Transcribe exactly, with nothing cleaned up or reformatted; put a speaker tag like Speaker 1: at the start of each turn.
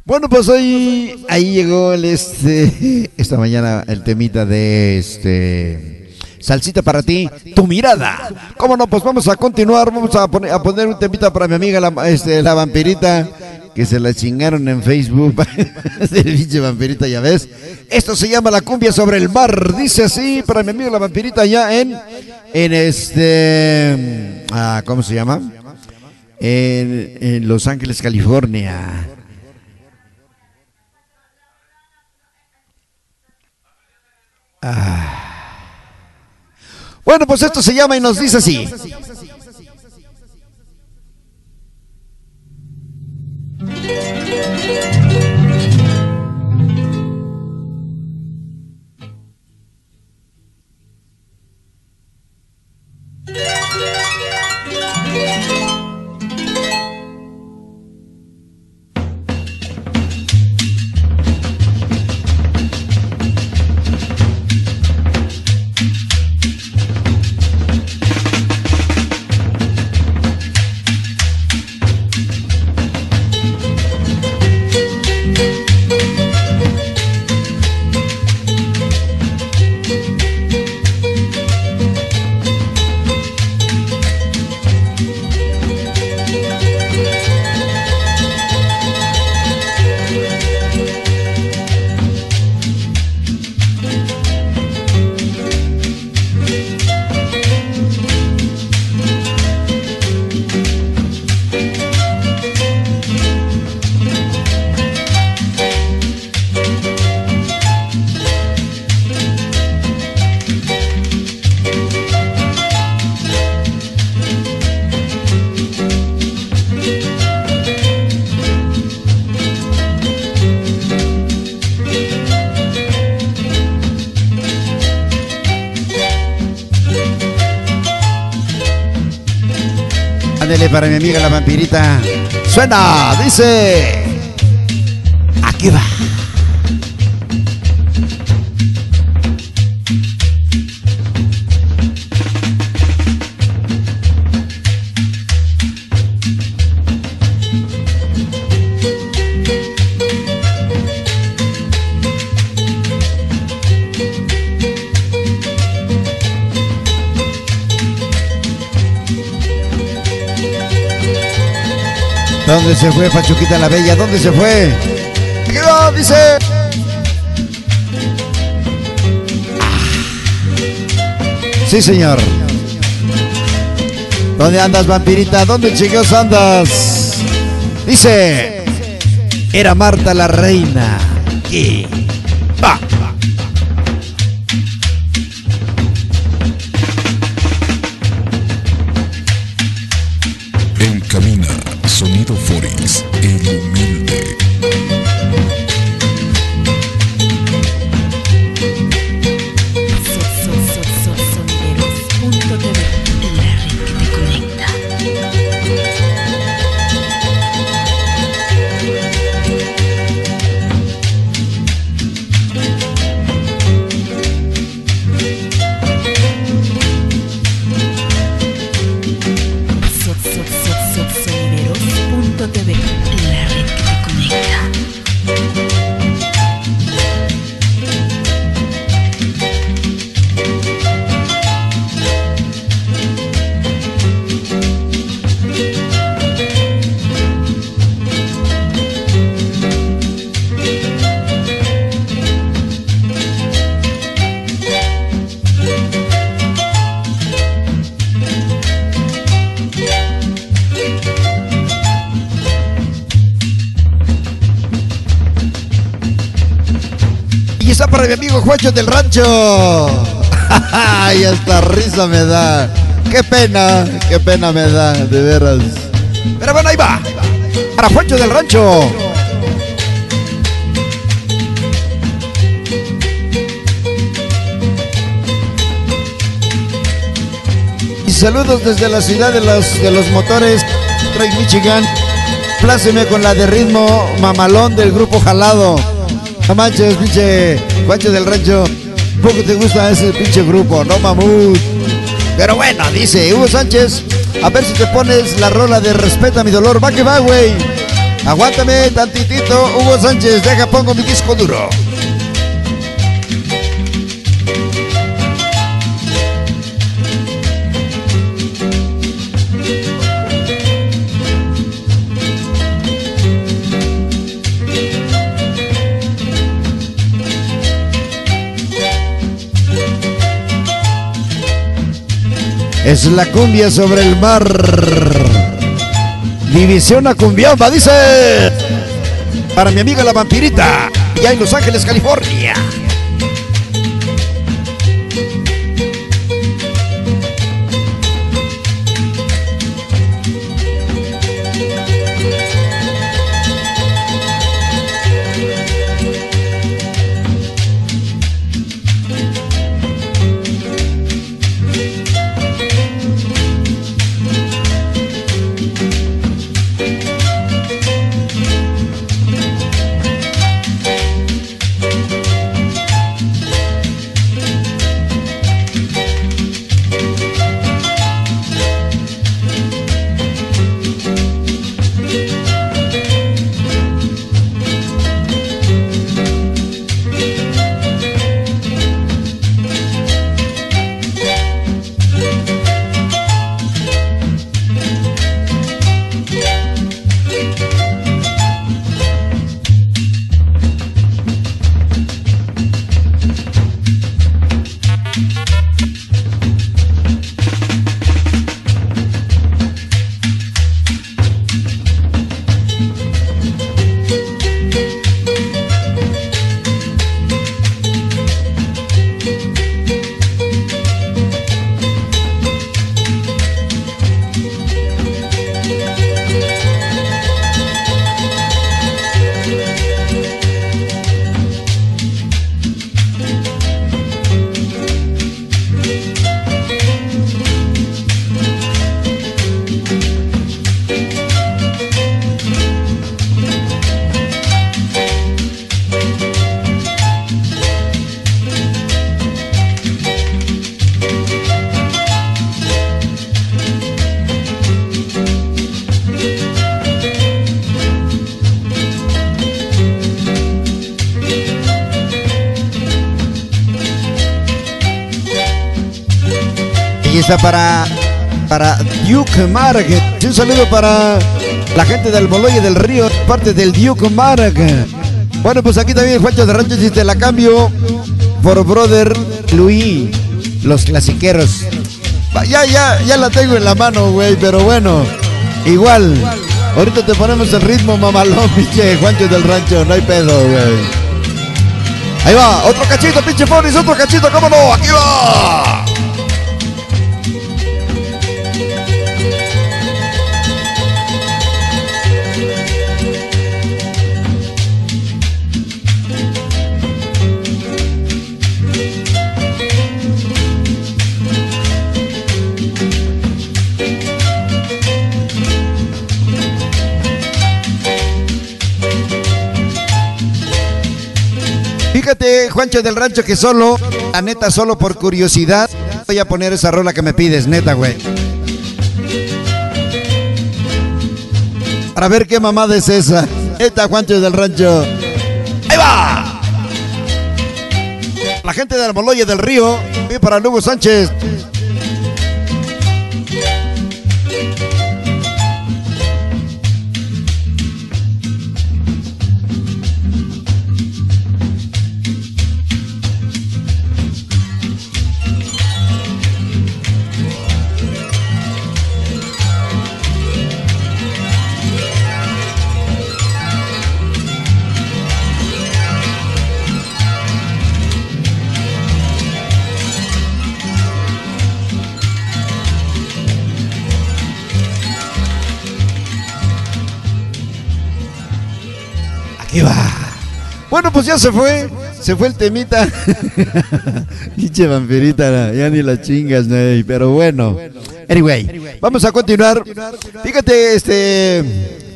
Speaker 1: Bueno, pues ahí, ahí llegó el este esta mañana el temita de este Salsita para ti, tu mirada. ¿Cómo no? Pues vamos a continuar, vamos a poner, a poner un temita para mi amiga la, este, la vampirita, que se la chingaron en Facebook. El pinche vampirita, ya ves. Esto se llama La Cumbia sobre el Mar. Dice así para mi amiga la vampirita allá en en este ah, ¿cómo se llama? En, en Los Ángeles, California. Ah. Bueno, pues esto se llama y nos dice así. Ándele para mi amiga la vampirita. Suena, dice. Aquí va. ¿Dónde se fue Pachuquita la Bella? ¿Dónde se fue? Aquí va, dice. Sí, señor. ¿Dónde andas, vampirita? ¿Dónde chicos andas? Dice. Era Marta la reina. Y va.
Speaker 2: Encamina Sonido Forex, el humilde.
Speaker 3: Sonideros punto t v, la red que te conecta. Sonideros punto t v, la red que te conecta.
Speaker 1: Y está para mi amigo Juancho del Rancho. Ay, hasta risa me da. Qué pena, qué pena me da, de veras. Pero bueno, ahí va. Para Juancho del Rancho. Y saludos desde la ciudad de los, de los motores, Detroit, Michigan. Pláceme con la de ritmo mamalón del grupo Jalado. No manches, pinche Juancho del Rancho. Poco te gusta ese pinche grupo, no mamut. Pero bueno, dice Hugo Sánchez. A ver si te pones la rola de Respeta mi dolor. Va que va, güey. Aguántame tantitito, Hugo Sánchez, deja pongo mi disco duro. Es la cumbia sobre el mar. División a cumbiamba, dice. Para mi amiga la vampirita, ya en Los Ángeles, California. Y está para, para Duke Mark. Un saludo para la gente del Moloye del Río, parte del Duke Mark. Bueno, pues aquí también Juancho de Rancho, si te la cambio por Brother Luis, los clasiqueros. Ya, ya, ya la tengo en la mano, güey, pero bueno, igual. Ahorita te ponemos el ritmo mamalón, pinche Juancho del Rancho, no hay pedo, güey. Ahí va, otro cachito, pinche Foris, otro cachito, cómo no, aquí va. Fíjate, Juancho del Rancho, que solo, la neta, solo por curiosidad, voy a poner esa rola que me pides, neta, güey. Para ver qué mamada es esa. Neta, Juancho del Rancho. ¡Ahí va! La gente del Moloye del Río, y para Hugo Sánchez. Aquí va. Bueno, pues ya se fue. Se fue el temita. Pinche vampirita, ya ni la chingas, ¿no? Pero bueno. Anyway, vamos a continuar. Fíjate, este...